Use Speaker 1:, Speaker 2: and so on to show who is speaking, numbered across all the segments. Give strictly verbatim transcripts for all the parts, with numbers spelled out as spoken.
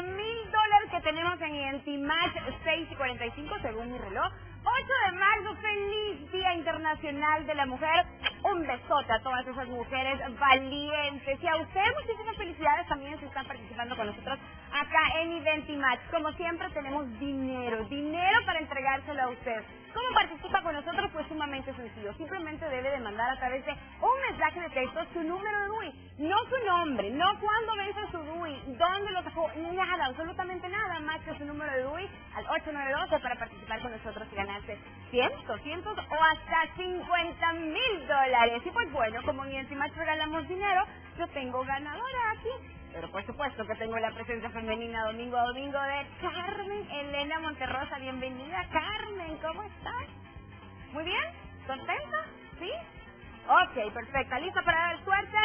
Speaker 1: mil dólares que tenemos en Identimatch, seis y cuarenta y cinco según mi reloj. ocho de marzo, feliz Día Internacional de la Mujer. Un besote a todas esas mujeres valientes. Y a ustedes muchísimas felicidades también si están participando con nosotros acá en Identimatch. Como siempre tenemos dinero, dinero para entregárselo a usted. ¿Cómo participa con nosotros? Pues sumamente sencillo. Simplemente debe de mandar a través de un mensaje de texto su número de D U I. No su nombre, no cuándo vence su D U I, dónde lo sacó, nada, absolutamente nada más que su número de D U I al ocho nueve dos para participar con nosotros y ganarse cien, doscientos o hasta cincuenta mil dólares. Y pues bueno, como en Identimatch regalamos dinero, yo tengo ganadora aquí. Pero por supuesto que tengo la presencia femenina domingo a domingo de Carmen Elena Monterrosa. Bienvenida, Carmen, ¿cómo estás? ¿Muy bien? ¿Contenta? ¿Sí? Ok, perfecta. ¿Lista para dar suerte?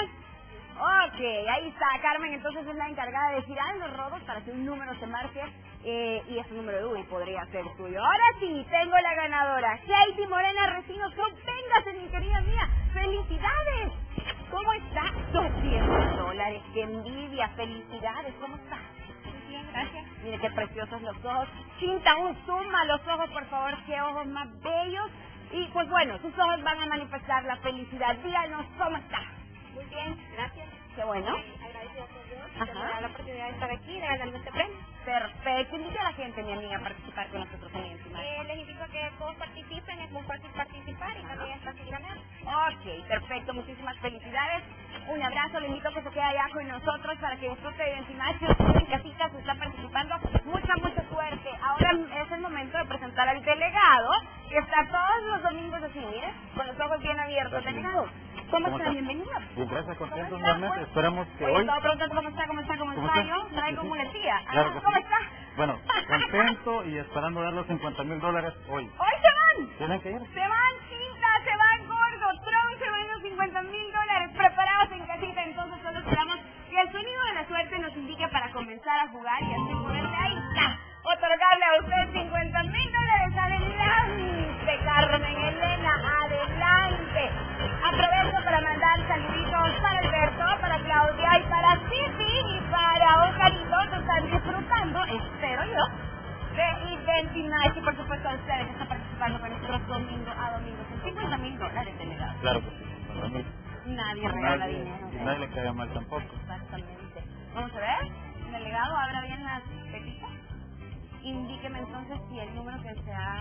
Speaker 1: Ok, ahí está, Carmen, entonces es la encargada de girar los robos para que un número se marque eh, y ese número de D U I podría ser tuyo. Ahora sí, tengo la ganadora, Katie Morena Recinos. Véngase, mi querida mía, ¡felicidades! ¿Cómo está? doscientos dólares, qué envidia, felicidades, ¿cómo está?
Speaker 2: Muy bien, gracias.
Speaker 1: Mire qué preciosos los ojos. Cinta, un zoom a los ojos, por favor, qué ojos más bellos. Y pues bueno, sus ojos van a manifestar la felicidad. Díganos cómo está.
Speaker 2: Muy bien, gracias.
Speaker 1: Qué bueno.
Speaker 2: Sí, agradecido por Dios
Speaker 1: Ajá.
Speaker 2: que me da la oportunidad de estar aquí y de ganarme este premio.
Speaker 1: Perfecto. Invita a la gente, mi amiga, a participar con nosotros en Identimatch.
Speaker 2: Eh, les invito a que todos participen, es muy fácil participar y también es fácil ganar.
Speaker 1: Ok, perfecto. Muchísimas felicidades. Un abrazo. Le invito a que se quede allá con nosotros para que disfrute de Identimatch. Si usted en casita se está participando, mucha, mucha suerte. Ahora es el momento de presentar al delegado, que está todos los domingos así, mire, con los ojos bien abiertos. Delegado, ¿cómo, ¿Cómo está? Bienvenido.
Speaker 3: Bien, gracias, contento
Speaker 1: ¿Cómo
Speaker 3: nuevamente.
Speaker 1: está?
Speaker 3: Esperamos que
Speaker 1: Oye,
Speaker 3: hoy...
Speaker 1: estaba preguntando cómo está, cómo está, cómo,
Speaker 3: ¿Cómo
Speaker 1: está.
Speaker 3: está?
Speaker 1: Yo traigo
Speaker 3: Sí, sí.
Speaker 1: muletilla.
Speaker 3: Claro
Speaker 1: Ah,
Speaker 3: que sí.
Speaker 1: ¿cómo está?
Speaker 3: Bueno, contento y esperando dar los cincuenta mil dólares hoy.
Speaker 1: ¡Hoy se van!
Speaker 3: ¿Tienen que ir?
Speaker 1: Se van, cinta, se van, gordo, Tron, se van los cincuenta mil dólares preparados en casita. Entonces solo esperamos que el sonido de la suerte nos indique para comenzar a jugar y así poderle ahí está, otorgarle a usted cincuenta mil dólares. Adelante, Carmen Elena, adelante. Aprovecho para mandar saluditos para Alberto, para Claudia y para Titi y para Oscarito, que están disfrutando, espero yo, de Identimatch y por supuesto a ustedes que están participando con nosotros domingo a domingo. Son cincuenta mil dólares, delegado.
Speaker 3: Claro que sí, cincuenta mil.
Speaker 1: Nadie regala
Speaker 3: Nadie,
Speaker 1: dinero.
Speaker 3: y
Speaker 1: ¿eh?
Speaker 3: nadie le cae mal tampoco.
Speaker 1: Exactamente. Vamos a ver, delegado, abra bien las pepitas. Indíqueme entonces si el número que se ha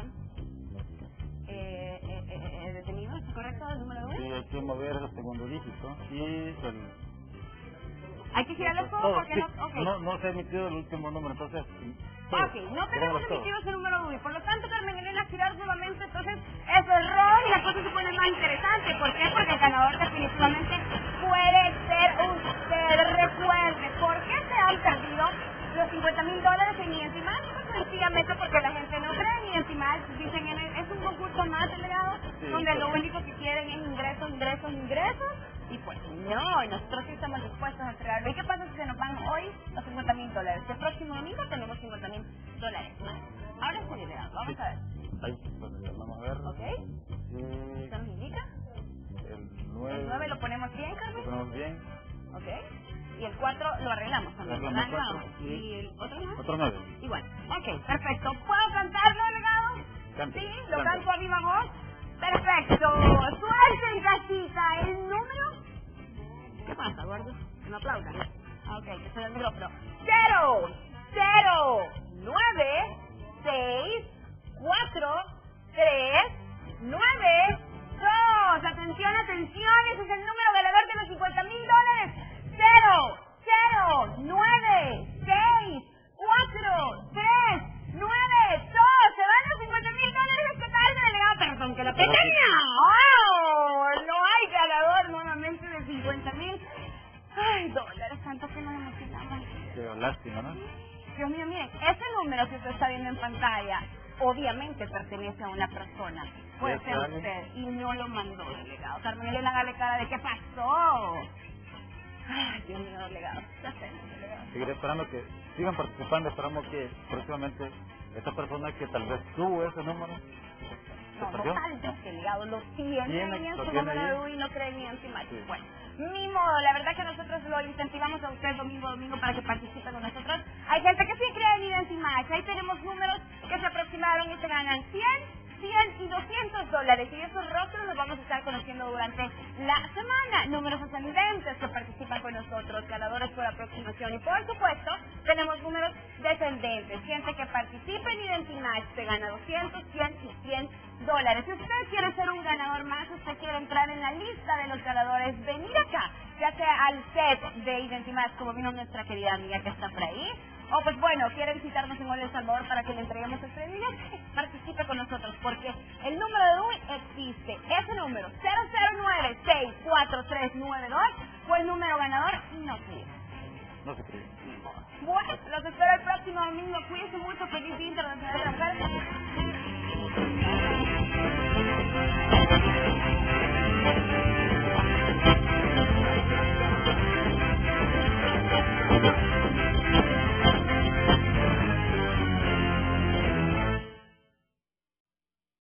Speaker 1: eh, eh, eh, eh, detenido es correcto, el número de
Speaker 3: Sí, hay que mover el segundo dígito y el...
Speaker 1: Hay que girarlo todo
Speaker 3: todo,
Speaker 1: porque
Speaker 3: sí.
Speaker 1: no... Okay.
Speaker 3: no... No se ha emitido el último número, entonces... Todo.
Speaker 1: Ok, no tenemos
Speaker 3: todo.
Speaker 1: emitido ese número de D U I, por lo tanto, Carmen Elena, girar nuevamente, entonces es error y la cosa se pone más interesante. ¿Por qué? Porque el ganador definitivamente puede ser usted. Recuerde, ¿por qué se han perdido los cincuenta mil dólares en Identimatch? Pues sencillamente porque la gente no cree en Identimatch. Dicen, en el- es un concurso más, delegado,
Speaker 3: Sí,
Speaker 1: donde
Speaker 3: claro.
Speaker 1: lo único que quieren es ingresos, ingresos, ingresos. Y pues no, y nosotros sí estamos dispuestos a entregarlo. ¿Y qué pasa si se nos van hoy los cincuenta mil dólares? El próximo domingo tenemos cincuenta mil dólares más. Ahora sí, delegado, vamos a ver.
Speaker 3: Ahí, pues, vamos a ver.
Speaker 1: ¿Ok?
Speaker 3: Y
Speaker 1: ¿Esto nos indica?
Speaker 3: el nueve...
Speaker 1: El nueve lo ponemos bien,
Speaker 3: Lo
Speaker 1: Carmen.
Speaker 3: ponemos bien.
Speaker 1: ¿Ok? Y el cuatro lo arreglamos también,
Speaker 3: Arreglamos
Speaker 1: ¿verdad,
Speaker 3: cuatro,
Speaker 1: delegado?
Speaker 3: sí.
Speaker 1: ¿Y el otro nueve?
Speaker 3: Otro nueve.
Speaker 1: Igual. Ok, perfecto. ¿Puedo cantarlo, delegado?
Speaker 3: Cante,
Speaker 1: Sí, lo
Speaker 3: cante.
Speaker 1: canto a viva voz. Perfecto. Suerte en casita. ¿El número? ¿Qué pasa, gordo? Que no aplaudan. Ah, ok, que se el micrófono. Cero, cero, nueve, seis, cuatro, tres, nueve, dos. Atención, atención, ese es el número ganador de los cincuenta mil dólares. Cero, cero, nueve, seis, cuatro, tres, nueve, dos. Se van los cincuenta mil dólares. ¿Qué tal, delegado? Perdón, que la pequeña. ¡Oh! No hay ganador nuevamente de cincuenta mil. Ay, dólares, tanto que nos emocionamos.
Speaker 3: Qué lástima, ¿no?
Speaker 1: Dios mío, miren, ese número que usted está viendo en pantalla, obviamente pertenece a una persona. Puede
Speaker 3: Sí,
Speaker 1: ser
Speaker 3: claro.
Speaker 1: usted, y no lo mandó, delegado. Carmen Elena, hágale cara de qué pasó. Ay, Dios mío, delegado. Ya sé, delegado.
Speaker 3: Seguiré esperando que sigan participando. Esperamos que próximamente esta persona que tal vez tuvo ese número
Speaker 1: No, no
Speaker 3: perdió.
Speaker 1: falta que el hígado lo tiene,
Speaker 3: Tiene,
Speaker 1: ahí en
Speaker 3: lo
Speaker 1: su
Speaker 3: tiene
Speaker 1: número
Speaker 3: ahí.
Speaker 1: de D U I y no creen ni en Match.
Speaker 3: Sí.
Speaker 1: Bueno, ni modo, la verdad que nosotros lo incentivamos a ustedes domingo a domingo para que participen con nosotros. Hay gente que sí cree en Identimatch, ahí tenemos números que se aproximaron y se ganan cien, cien y doscientos dólares, y esos rostros los vamos a estar conociendo durante la semana. Números ascendentes que participan con nosotros, ganadores por aproximación, y por supuesto tenemos números descendentes, gente que participa en Identimatch se gana doscientos, cien y cien dólares. Si usted quiere ser un ganador más, usted quiere entrar en la lista de los ganadores, venir acá, ya sea al set de Identimatch, como vino nuestra querida amiga que está por ahí, o pues bueno, quiere visitarnos en El Salvador para que le entreguemos el premio, participe con nosotros, porque el número de D U I existe. Ese número, cero cero nueve seis cuatro tres nueve dos, fue el número ganador y no se dio.
Speaker 3: No se cree.
Speaker 1: Bueno, los espero el próximo domingo. Cuídense mucho. Feliz Día Internacional de la Mujer.